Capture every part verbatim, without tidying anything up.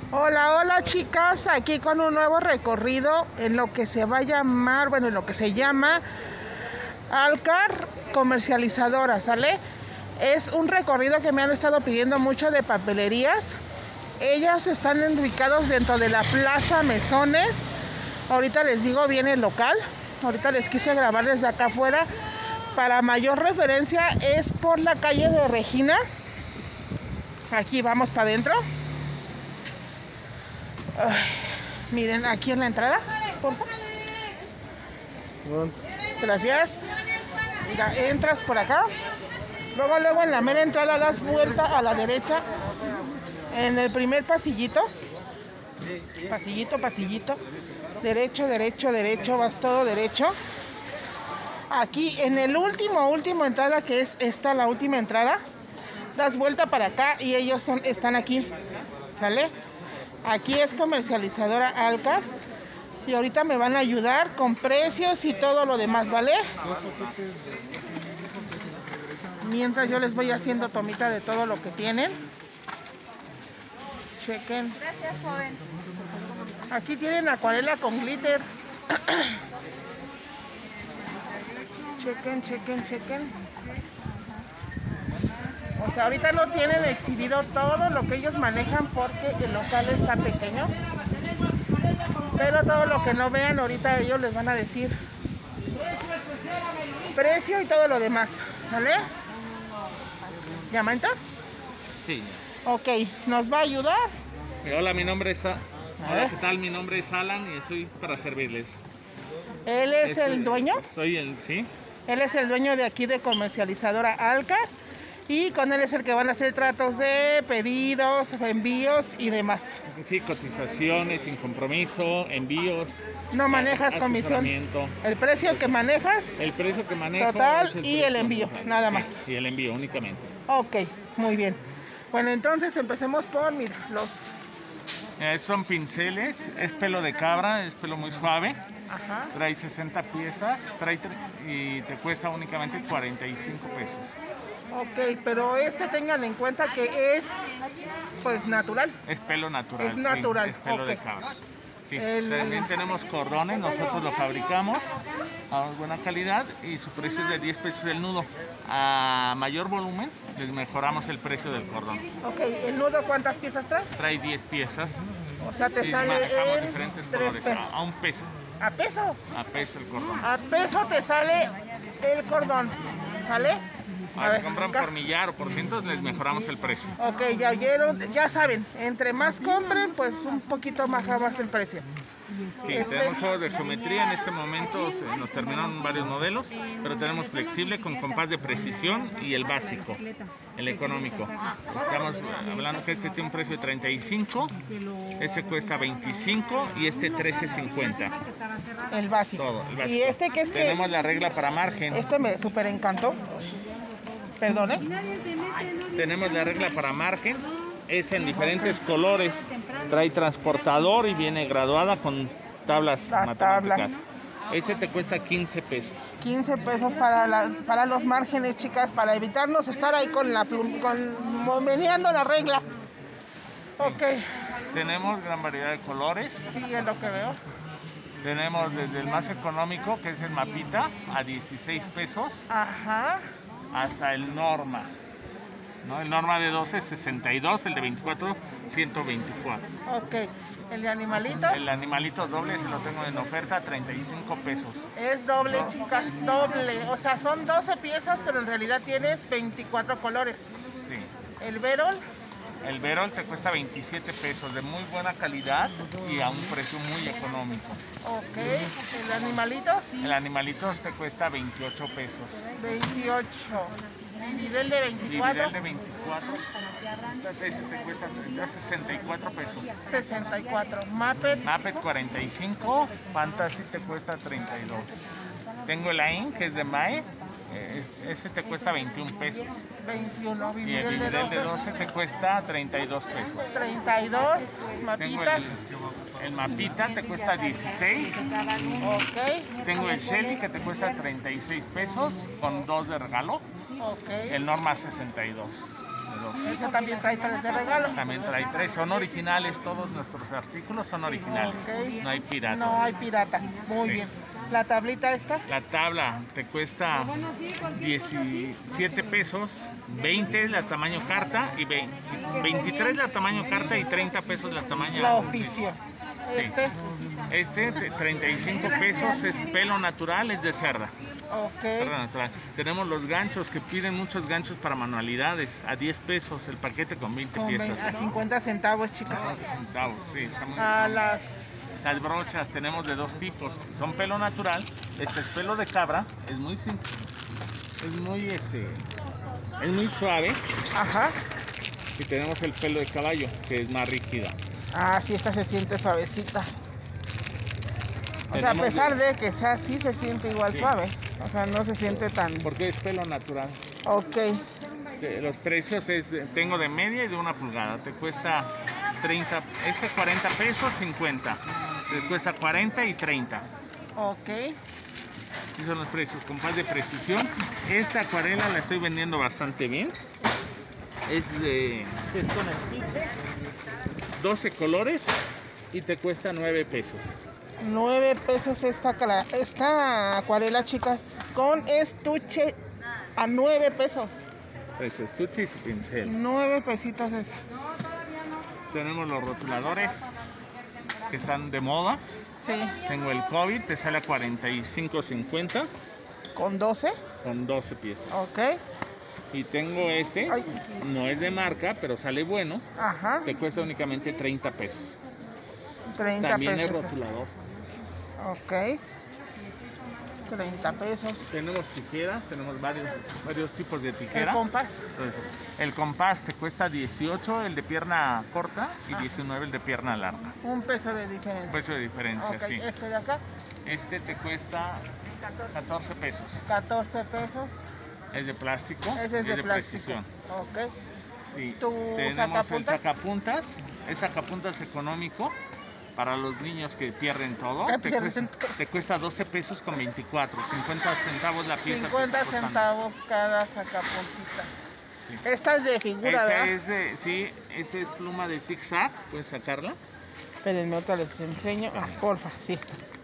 Hola, hola chicas, aquí con un nuevo recorrido en lo que se va a llamar, bueno, en lo que se llama Alcar Comercializadora, ¿sale? Es un recorrido que me han estado pidiendo mucho de papelerías. Ellas están ubicados dentro de la Plaza Mesones. Ahorita les digo bien el local. Ahorita les quise grabar desde acá afuera. Para mayor referencia es por la calle de Regina. Aquí vamos para adentro. Ay, miren, aquí en la entrada, por favor. Gracias. Mira, entras por acá. Luego, luego en la mera entrada das vuelta a la derecha. En el primer pasillito. Pasillito, pasillito. Derecho, derecho, derecho. Vas todo derecho. Aquí en el último, último entrada, que es esta, la última entrada. Das vuelta para acá y ellos son, están aquí. ¿Sale? Aquí es Comercializadora Alcar. Y ahorita me van a ayudar con precios y todo lo demás, ¿vale? Mientras yo les voy haciendo tomita de todo lo que tienen. Chequen. Gracias, joven. Aquí tienen acuarela con glitter. Chequen, chequen, chequen. O sea, ahorita no tienen exhibido todo lo que ellos manejan porque el local está pequeño. Pero todo lo que no vean, ahorita ellos les van a decir precio y todo lo demás. ¿Sale? ¿Llamanita? Sí. Ok, ¿nos va a ayudar? Hola, mi nombre es... Hola, ¿qué tal? Mi nombre es Alan y estoy para servirles. ¿Él es Este, el dueño? Soy el... ¿sí? Él es el dueño de aquí de Comercializadora Alcar. Y con él es el que van a hacer tratos de pedidos, envíos y demás. Sí, cotizaciones, sin compromiso, envíos. No manejas comisión. El precio que manejas. El precio que manejo. Total es el y el envío, total. nada Sí, más. y el envío únicamente. Ok, muy bien. Bueno, entonces empecemos por, mira, los... Eh, son pinceles, es pelo de cabra, es pelo muy suave. Ajá. Trae sesenta piezas trae y te cuesta únicamente cuarenta y cinco pesos. Ok, pero este tengan en cuenta que es, pues, natural. Es pelo natural. Es natural, Sí, es pelo ok. de cabra. Sí, El- también tenemos cordones, nosotros lo fabricamos a buena calidad y su precio es de diez pesos el nudo. A mayor volumen les mejoramos el precio del cordón. Ok, ¿el nudo cuántas piezas trae? Trae diez piezas O sea, te y sale manejamos en diferentes tres colores, pesos. a, a un peso, ¿A peso? a peso el cordón. A peso te sale el cordón, ¿sale? Ah, si compran por millar o por cientos les mejoramos el precio. Ok, ya oyeron, ya saben, entre más compren, pues un poquito más abajo el precio. Sí, Este- tenemos juegos de geometría, en este momento se- nos terminaron varios modelos, pero tenemos flexible con compás de precisión y el básico, el económico. Estamos hablando que este tiene un precio de treinta y cinco, ese cuesta veinticinco y este trece cincuenta. El básico. Todo, el básico. Y este que es que, Tenemos la regla para margen. este me súper encantó. Perdón, ¿eh? Tenemos la regla para margen, es en diferentes colores, trae transportador y viene graduada con tablas Las matemáticas. tablas. Ese te cuesta quince pesos. quince pesos para, la, para los márgenes, chicas, para evitarnos estar ahí con la plum, con meneando la regla. Ok, Tenemos gran variedad de colores. sí, es lo que veo. Tenemos desde el más económico, que es el Mapita, a dieciséis pesos, Ajá. hasta el Norma. ¿No? El Norma de doce, sesenta y dos, el de veinticuatro, ciento veinticuatro. Ok, el de animalitos El animalito doble, se lo tengo en oferta, treinta y cinco pesos. es doble, chicas, doble. O sea, son doce piezas, pero en realidad tienes veinticuatro colores. Sí. El Verol, El Verol te cuesta veintisiete pesos, de muy buena calidad y a un precio muy económico. ok. El animalitos, El Animalitos te cuesta veintiocho pesos. veintiocho. Nivel de veinticuatro, Dividel de veinticuatro, ese te cuesta sesenta y cuatro pesos. sesenta y cuatro. Muppet, Muppet cuarenta y cinco, Fantasy te cuesta treinta y dos. Tengo el Ain, que es de Mae, eh, ese te cuesta veintiún pesos. veintiuno. Y el Vividel de Vividel de doce, doce te cuesta treinta y dos pesos. treinta y dos. Tengo Mapita, el, el Mapita, te cuesta dieciséis. ok. Tengo el Shelly, que te cuesta treinta y seis pesos, con dos de regalo. Ok. El Norma sesenta y dos. dos. Ese también trae tres de regalo. También trae tres, son originales, todos nuestros artículos son originales. Ok. No hay piratas. No hay piratas. Muy Sí. bien. La tablita esta. La tabla te cuesta diecisiete pesos, veinte la tamaño carta y veinte, veintitrés la tamaño carta y treinta pesos la tamaño La oficio. Sí. Este. Este te- treinta y cinco pesos es pelo natural, es de cerda. Ok. cerda natural. Tenemos los ganchos que piden muchos ganchos para manualidades a diez pesos el paquete con veinte Con piezas. veinte a cincuenta centavos, chicas. Centavos, sí, está muy A las. Las brochas tenemos de dos tipos, son pelo natural, este es pelo de cabra, es muy simple, es muy este, es muy suave, Ajá. y tenemos el pelo de caballo, que es más rígida. Ah, sí, esta se siente suavecita. O sea, a Tenemos pesar de- de que sea así, se siente igual Sí. suave. O sea, no se siente tan. Porque es pelo natural. Ok. Eh, Los precios es, de- tengo de media y de una pulgada, te cuesta treinta, este cuarenta pesos, cincuenta, te cuesta cuarenta y treinta. Ok. Esos son los precios, compás de precisión. Esta acuarela la estoy vendiendo bastante bien. Es de es con estuche, doce colores y te cuesta nueve pesos. nueve pesos esta, cala- esta acuarela, chicas. Con estuche a nueve pesos. Pues estuche y su pincel. nueve pesitos esa. Tenemos los rotuladores que están de moda. Sí. Tengo el COVID, te sale a cuarenta y cinco cincuenta Con doce. con doce piezas. Ok. Y tengo este, Ay. no es de marca, pero sale bueno. Ajá. Te cuesta únicamente treinta pesos. treinta También es pesos. esta. rotulador. Ok. treinta pesos. Tenemos tijeras, tenemos varios, varios tipos de El tijera. compás. Entonces, el compás te cuesta dieciocho, el de pierna corta, y diecinueve el de pierna larga. Un peso de diferencia. Precio de diferencia, Ok, sí. este de acá, Este te cuesta catorce pesos. catorce pesos. Es de plástico, Ese es de plástico. precisión. Ok. Sí. ¿Tu Tenemos sacapuntas? el sacapuntas. Es sacapuntas económico para los niños que pierden todo. Que Te, pierden cuesta, todo. te cuesta doce pesos con veinticuatro, cincuenta centavos la pieza. te cincuenta está costando. centavos cada sacapuntitas. Sí. Esta es de figura, Esa ¿verdad? es de, sí, esa es pluma de zigzag, puedes sacarla. Espérenme, ahorita les enseño. Ah, porfa, sí.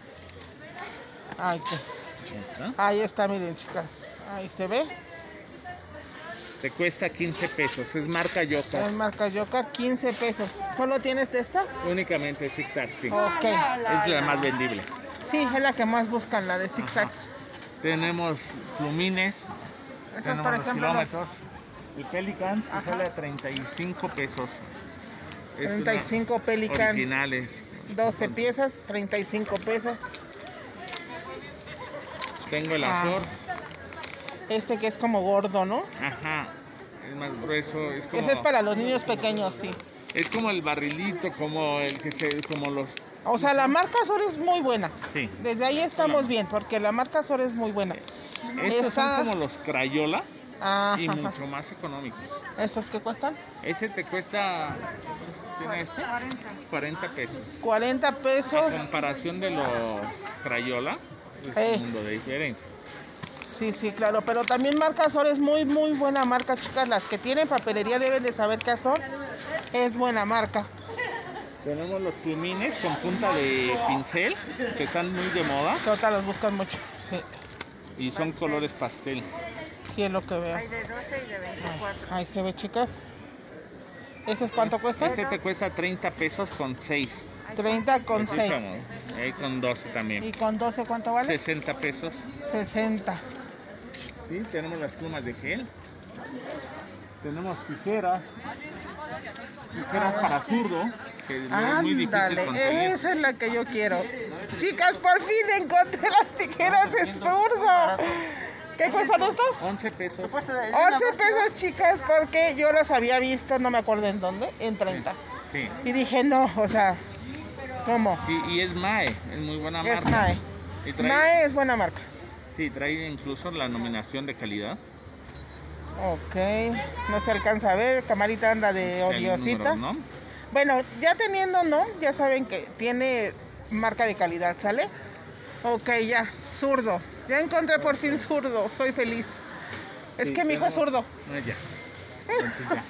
Ahí, que- Ahí está. ahí está, miren, chicas. Ahí se ve. Te cuesta quince pesos, es marca Yoka. Es marca Yoka, quince pesos. ¿Solo tienes de esta? Únicamente zigzag, sí. Ok. Es la más vendible. Sí, es la que más buscan, la de zigzag. Ajá. Tenemos plumines, Esas, tenemos por los ejemplo, kilómetros. El Pelican te Ajá. sale a treinta y cinco pesos. Es treinta y cinco una- Pelican. Originales. doce piezas, treinta y cinco pesos. Tengo el Ah. azor. Este que es como gordo, ¿no? Ajá. Es más grueso. Es como, Ese es para los niños pequeños, sí. es como el barrilito, como el que se, como los. O sea, la marca Azor es muy buena. Sí. Desde ahí estamos bien, porque la marca Azor es muy buena. Estos Esta- son como los Crayola Ah, y ajá. mucho más económicos. ¿Esos qué cuestan? Ese te cuesta. ¿Tiene este? cuarenta pesos. cuarenta A pesos. comparación de los Crayola, es Eh. un mundo de diferencia. Sí, sí, claro. Pero también marca Azor es muy, muy buena marca, chicas. Las que tienen papelería deben de saber que Azor es buena marca. Tenemos los plumines con punta de pincel, que están muy de moda Que ahorita los buscan mucho. Sí, y son colores pastel. sí es lo que veo. Hay de doce y de veinticuatro. Ahí se ve, chicas. ¿Esos cuánto cuestan? Este te cuesta treinta pesos con seis. treinta con seis. Ahí con doce ¿Y también. con doce cuánto vale? sesenta pesos. sesenta. Sí, tenemos las plumas de gel. Tenemos tijeras. Tijeras para zurdo, que es muy difícil Ándale, conseguir. esa es la que yo quiero. Chicas, por fin encontré las tijeras de zurdo. ¿Qué cuestan estas? once pesos. once pesos, chicas, porque yo las había visto, no me acuerdo en dónde, en treinta. Sí. Y dije, no, o sea, ¿cómo? Y, y es Mae, es muy buena marca. Es Mae. Y trae, Mae es buena marca. Sí, trae incluso la nominación de calidad. Ok, no se alcanza a ver, camarita anda de El odiosita. número, ¿no? Bueno, ya teniendo, ¿no? Ya saben que tiene marca de calidad, ¿sale? Ok, ya, zurdo. Ya encontré por fin zurdo, soy feliz. Es Sí, que mi hijo es tenemos- zurdo. Ah, ya. Entonces, ya.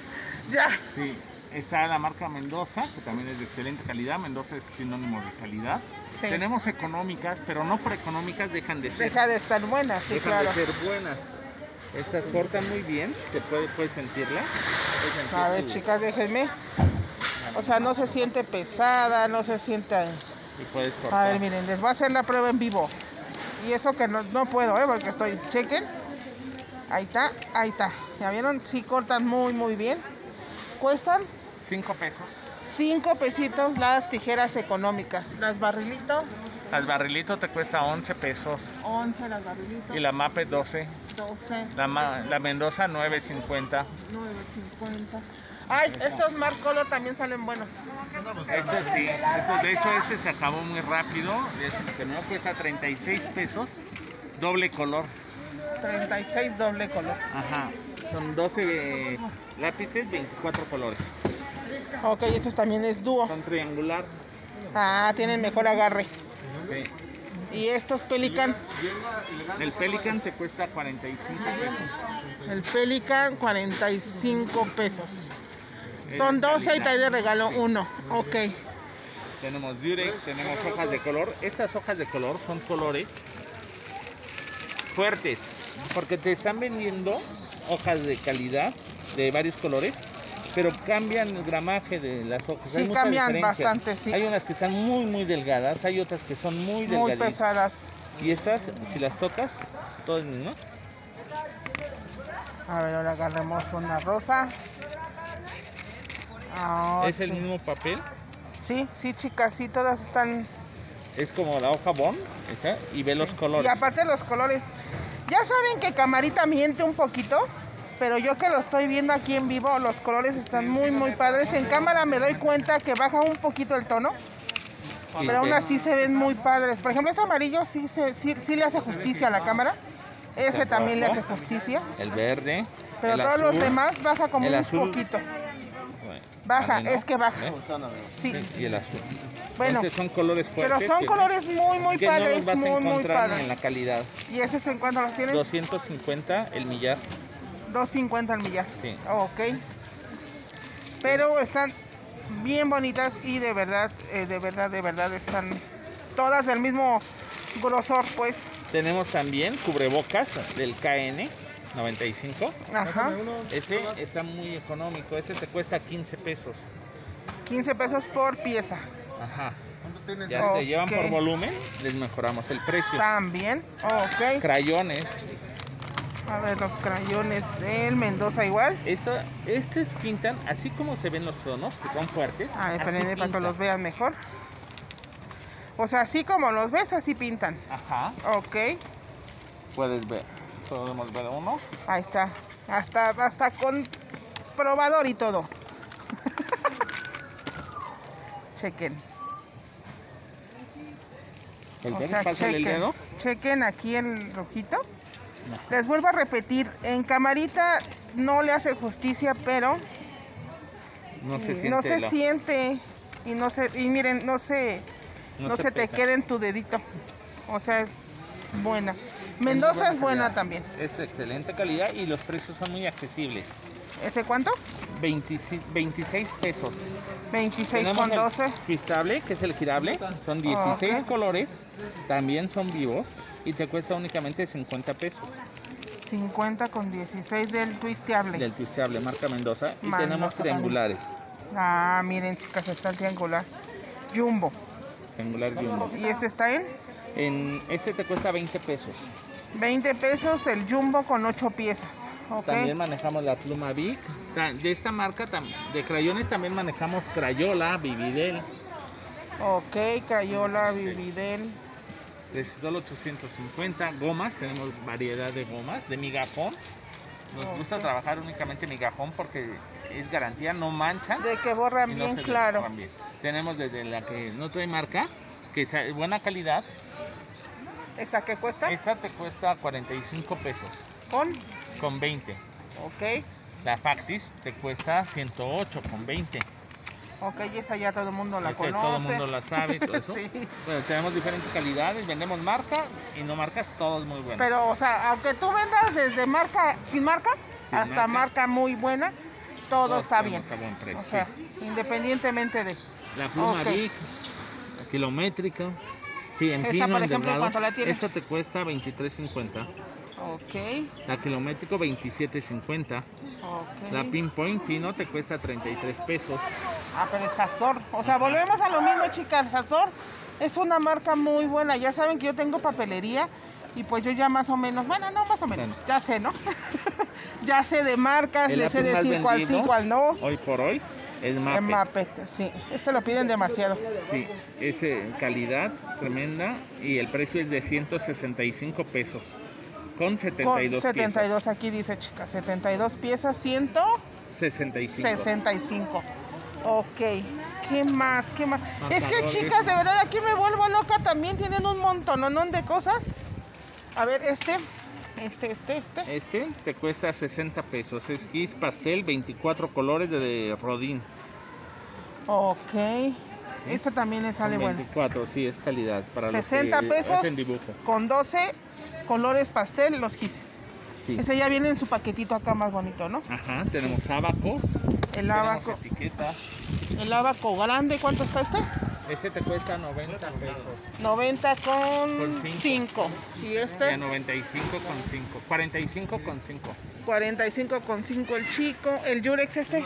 Ya. Sí, está la marca Mendoza, que también es de excelente calidad. Mendoza es sinónimo de calidad. Sí. Tenemos económicas, pero no por económicas dejan de ser. Deja de estar buena, sí, dejan claro. de ser buenas. Estas cortan muy bien, se puede, puedes sentirla. Puedes sentir A ver, tu- chicas, déjenme. O sea, no se siente pesada, no se siente... Y puedes A cortar. ver, miren, les voy a hacer la prueba en vivo. Y eso que no, no puedo, ¿eh? Porque estoy... Chequen. Ahí está, ahí está. ¿Ya vieron? Sí cortan muy, muy bien. Cuestan Cinco pesos. cinco pesitos las tijeras económicas. Las barrilitos, Las barrilito te cuesta once pesos. once las barrilitos. Y la Mape doce. doce, La, ma- la Mendoza nueve cincuenta. nueve cincuenta. Ay, estos Marc Color también salen buenos. Este sí, eso, de hecho este se acabó muy rápido. Este que no cuesta treinta y seis pesos. Doble color. treinta y seis doble color. Ajá. Son doce lápices, veinticuatro colores. Ok, este también es dúo. Son triangular. Ah, tienen mejor agarre. Sí. Y estos Pelican, El Pelican te cuesta cuarenta y cinco pesos. el Pelican cuarenta y cinco pesos. Son doce y trae de regalo uno. Ok. Tenemos Durex, tenemos hojas de color. Estas hojas de color son colores fuertes, porque te están vendiendo hojas de calidad de varios colores, pero cambian el gramaje de las hojas. Sí, Hay mucha cambian diferencia. bastante, sí. Hay unas que están muy muy delgadas, hay otras que son muy Muy delgaditas. pesadas. Y estas, si las tocas, todo es mismo. A ver, ahora agarremos una rosa. Ah, Es el sí. mismo papel, Sí, sí, chicas, sí, todas están... es como la hoja bond, ¿está? Y ve los colores. Y aparte los colores. Ya saben que Camarita miente un poquito, pero yo que lo estoy viendo aquí en vivo, los colores están muy, muy padres. En cámara me doy cuenta que baja un poquito el tono, Y pero aún ve- así se ven muy padres. Por ejemplo, ese amarillo sí, se, sí, sí le hace justicia a la cámara. Ese El también le rojo. hace justicia. El verde, Pero el todos los azul, demás baja como el un azul. poquito. bueno, Baja, también, ¿no? es que baja. ¿Eh? Sí, Sí, y el azul. bueno. Entonces son colores fuertes. Pero son que- colores muy, muy que no padres, los vas a muy, muy encontrar padres. en la calidad. ¿Y ese en cuánto los tienes? doscientos cincuenta el millar. dos cincuenta al millar. Sí. Ok. Pero están bien bonitas y de verdad, eh, de verdad, de verdad están todas del mismo grosor, pues. Tenemos también cubrebocas del K N noventa y cinco. Ajá. Ese está muy económico. Ese te cuesta quince pesos. quince pesos por pieza. Ajá. Ya Ok. se llevan por volumen, les mejoramos el precio. También. Ok. Crayones. A ver, los crayones del Mendoza igual. Esto, estos pintan así como se ven los tonos, que son fuertes. A ver, así espérenme para que pintan. los vean mejor. O sea, así como los ves, así pintan. Ajá. Ok. Puedes ver. Podemos ver unos. Ahí está. Hasta, hasta con probador y todo. Chequen. El O verde, sea, pásale el chequen. dedo. Chequen aquí el rojito. Les vuelvo a repetir, en camarita no le hace justicia, pero No se eh, siente. no se la- siente y no se y miren, no se No no, se se, te pega. queda en tu dedito. O sea, es buena. Mendoza es buena calidad. también. Es excelente calidad y los precios son muy accesibles. ¿Ese cuánto? veintiséis, veintiséis pesos. veintiséis Tenemos con el doce. twistable, que es el girable. Son dieciséis Ok. colores. También son vivos. Y te cuesta únicamente cincuenta pesos. cincuenta con dieciséis del twisteable. Del twistable, marca Mendoza. Y Mendoza tenemos triangulares. Ah, miren, chicas, está el triangular. Jumbo. Triangular jumbo. ¿Y este está en? En este te cuesta veinte pesos. veinte pesos el jumbo con ocho piezas. Ok. También manejamos la pluma Bic. Ta- De esta marca tam- de crayones también manejamos Crayola, Vividel. Ok, Crayola, Vividel. De solo ochocientos cincuenta. Gomas, tenemos variedad de gomas, de migajón. Nos gusta Ok. trabajar únicamente migajón porque es garantía, no manchan. De que borran y no bien se claro. desborran bien. Tenemos desde la que no trae marca, que es de buena calidad. ¿Esa qué cuesta? Esta te cuesta cuarenta y cinco pesos Con. con veinte. Ok. La Factis te cuesta ciento ocho con veinte. Ok, y esa ya todo el mundo la Ese conoce. todo el mundo la sabe y todo eso. Sí. Bueno, tenemos diferentes calidades, vendemos marca y no marcas, todo es muy bueno. Pero, o sea, aunque tú vendas desde marca, sin marca, Sin hasta marca. marca muy buena, todo Todos está tenemos bien. a buen precio, O sea, independientemente de... La pluma Ok. Big, la kilométrica. Sí, en Esa, fino, por en ejemplo, delgado. ¿cuánto la tienes? Esta te cuesta veintitrés cincuenta. Ok, La kilométrico veintisiete cincuenta. ok. La pinpoint fino te cuesta treinta y tres pesos. Ah, pero es Azor. O sea, volvemos a lo mismo, chicas. Azor es una marca muy buena. Ya saben que yo tengo papelería y pues yo ya más o menos, bueno, no más o menos, Bueno. ya sé, ¿no? Ya sé de marcas, El les sé lápiz más decir cuál sí, vendido, cuál no. Hoy por hoy es En Mapet. Mapet, sí. Este lo piden demasiado. Sí, es eh, calidad tremenda y el precio es de ciento sesenta y cinco pesos. Con setenta y Con dos setenta y dos, aquí dice, chicas, setenta y dos piezas, ciento piezas. sesenta y cinco. sesenta y cinco. Ok, ¿qué más? ¿Qué más? Es que Marcadores. chicas, de verdad aquí me vuelvo loca, también tienen un montón de cosas. A ver, este, este, este, este. Este te cuesta sesenta pesos. Es gis pastel, veinticuatro colores de, de Rodin. Ok, este también le sale bueno. veinticuatro, sí, es calidad. Para sesenta los que pesos hacen dibujo. con doce colores pastel, los gises. Sí. Ese ya viene en su paquetito acá más bonito, ¿no? Ajá, tenemos abacos. El tenemos abaco, etiquetas. el abaco grande, ¿cuánto está este? Este te cuesta noventa pesos. noventa con Con cinco. cinco. Y Y a este, noventa y cinco con cinco. cuarenta y cinco con cinco. cuarenta y cinco con cinco el chico. El Yurex este,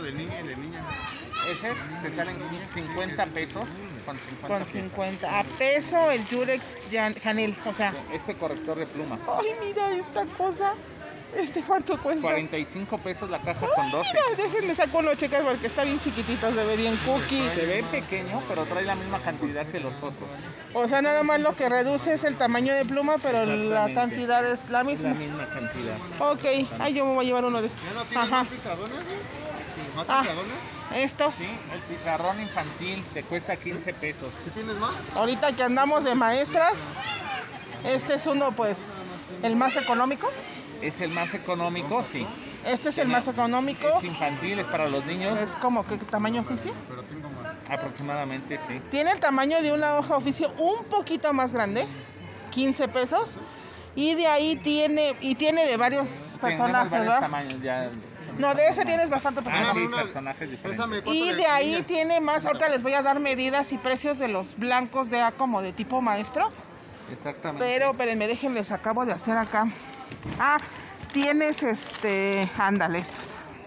Ese te salen cincuenta pesos con cincuenta con pesos. cincuenta. A peso el Yurex Jan- Janel, o sea. Este corrector de pluma. Ay, mira esta cosa. ¿Este cuánto cuesta? cuarenta y cinco pesos la caja con doce. Mira, déjenme saco uno, chicas, porque está bien chiquitito, se ve bien cookie. Se ve pequeño, pero trae la misma cantidad que los otros. O sea, nada más lo que reduce es el tamaño de pluma, pero la Exactamente. cantidad es la Es la misma. misma cantidad. Ok, ay, yo me voy a llevar uno de estos. ¿Ya no tienes Ajá, más pizarrones? ¿Más Ah. pizarrones? estos. Sí, el pizarrón infantil te cuesta quince pesos. ¿Sí tienes más? Ahorita que andamos de maestras, este es uno, pues, el más económico. Es el más económico, sí. Este es el más económico. Es infantil, es para los niños. Es como que tamaño oficio. Pero tengo más. Aproximadamente, sí. Tiene el tamaño de una hoja oficio un poquito más grande, quince pesos. Y de ahí tiene, y tiene de varios Tenemos personajes, varios ¿verdad? tamaños ya. No, de ese tienes bastante Ah, personaje. sí, una- personajes diferentes. Pésame, ¿cuánto Y le- de ahí niña? tiene más, ahorita les voy a dar medidas y precios de los blancos de A como de tipo maestro. Exactamente. Pero, espérenme, déjenles, acabo de hacer acá. Ah, tienes este, ándale, estos.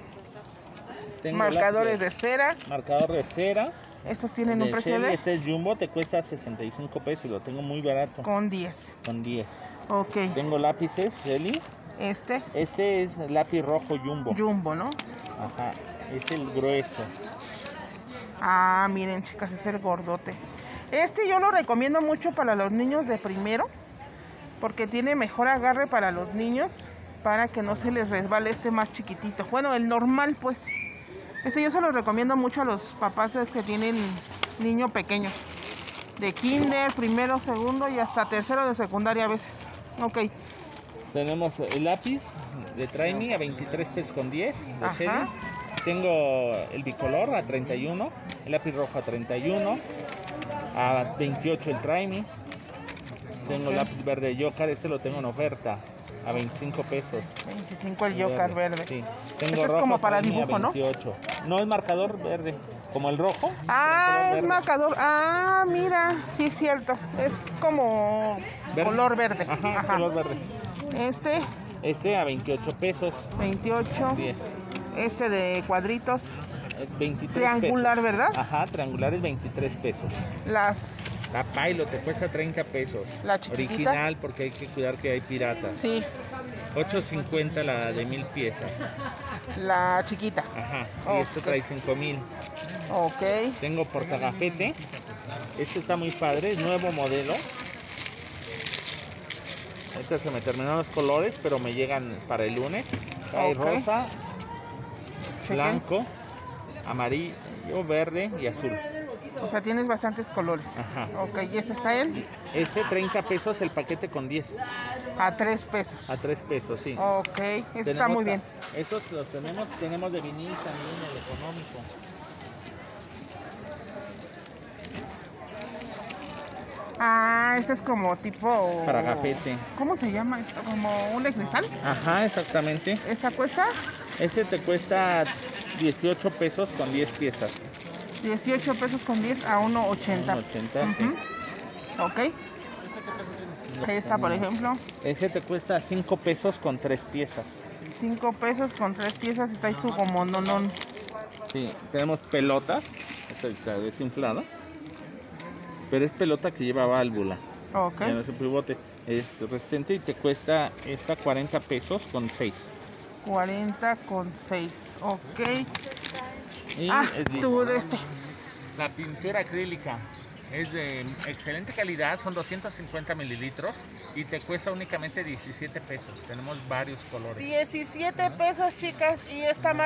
Tengo Marcadores de lápiz cera. Marcador de cera. Estos tienen un de precio Shelly, de Este es Jumbo, te cuesta sesenta y cinco pesos. Lo tengo muy barato. con diez. Con diez. Ok, Tengo lápices Shelly. este, Este es lápiz rojo Jumbo. jumbo, ¿no? Ajá. Es el grueso. Ah, miren, chicas, es el gordote. Este yo lo recomiendo mucho para los niños de primero, porque tiene mejor agarre para los niños, para que no se les resbale este más chiquitito. Bueno, el normal, pues. Este yo se lo recomiendo mucho a los papás que tienen niño pequeño. De kinder, primero, segundo y hasta tercero de secundaria a veces. Ok. Tenemos el lápiz de Try a veintitrés pesos con diez de Ajá. Shelly. Tengo el bicolor a treinta y uno, el lápiz rojo a treinta y uno, a veintiocho el Try. Tengo Ok. el lápiz verde Joker, este lo tengo en oferta a veinticinco pesos. veinticinco el Joker verde. Sí. Tengo Ese es rojo como para Try Me a dibujo, ¿no? veintiocho. No es marcador verde, como el rojo. Ah, pero en es color marcador. Ah, mira, sí es cierto. Es como verde. color verde. Ajá, Ajá. color verde. Este, Este a veintiocho pesos. veintiocho. diez. Este de cuadritos. Eh, veintitrés Triangular, pesos. ¿verdad? Ajá, triangular es veintitrés pesos. Las. La Pilot te cuesta treinta pesos. La chiquitita. Original porque hay que cuidar que hay piratas. Sí, ocho cincuenta la de mil piezas. la chiquita. Ajá. Ok. Y este trae cinco mil. Ok. Tengo portagafete. Este está muy padre, es nuevo modelo. Este se me terminaron los colores, pero me llegan para el lunes. Trae Ok. rosa, Chequen. blanco, amarillo, verde y azul. O sea, tienes bastantes colores. Ajá. Ok, y ese está él Este treinta pesos el paquete con diez. a tres pesos. A tres pesos, sí. Ok, ese está Tenemos muy ta- bien. Esos los tenemos, tenemos de vinil también, el económico. Ah, este es como tipo. Para gafete. ¿Cómo se llama esto? ¿Como un de cristal? Ajá, exactamente. ¿Esta cuesta? Este te cuesta dieciocho pesos con diez piezas. dieciocho pesos con diez a uno ochenta. uno ochenta, sí. Ok. Esta, por ejemplo, Ese te cuesta cinco pesos con tres piezas. cinco pesos con tres piezas y trae su como nonón. Sí, tenemos pelotas. Esta está desinflada. Pero es pelota que lleva válvula. Ok. Ya no es un pivote. Es resistente y te cuesta esta cuarenta pesos con seis. cuarenta con seis. Ok. Y Ah, es de- tú de este. La pintura acrílica es de excelente calidad, son doscientos cincuenta mililitros y te cuesta únicamente diecisiete pesos. Tenemos varios colores. diecisiete pesos, chicas. Y esta